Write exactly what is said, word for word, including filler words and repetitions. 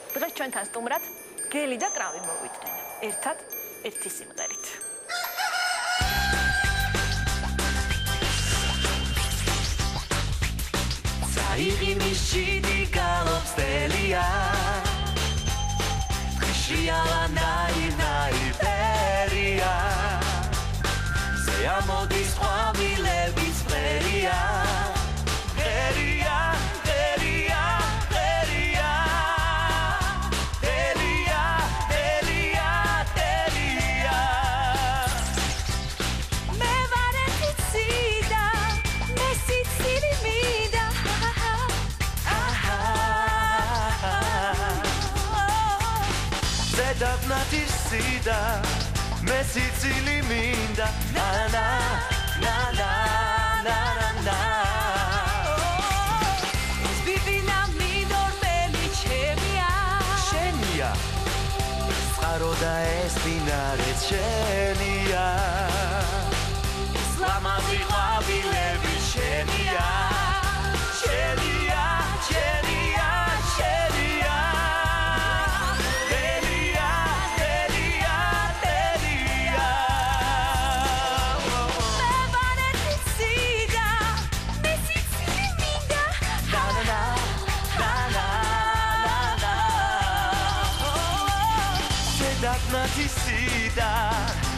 დღეს ჩვენთან სტუმრად გელი და კრავი მოვიდნენ. ერთად ერთი სიმღერით. საიღიმის ჭიდი გალობს დელია ხიშიალა ნაირ ნაირ ფერია ზეამოდის ყვავილების ფერია Sida, me Sicily minda, na na na na na na na. Vivina mi dormeli chemia, chemia. Scaroda espinare chemia. Slama vihavilevi chemia, chemia, chemia, chemia. Sida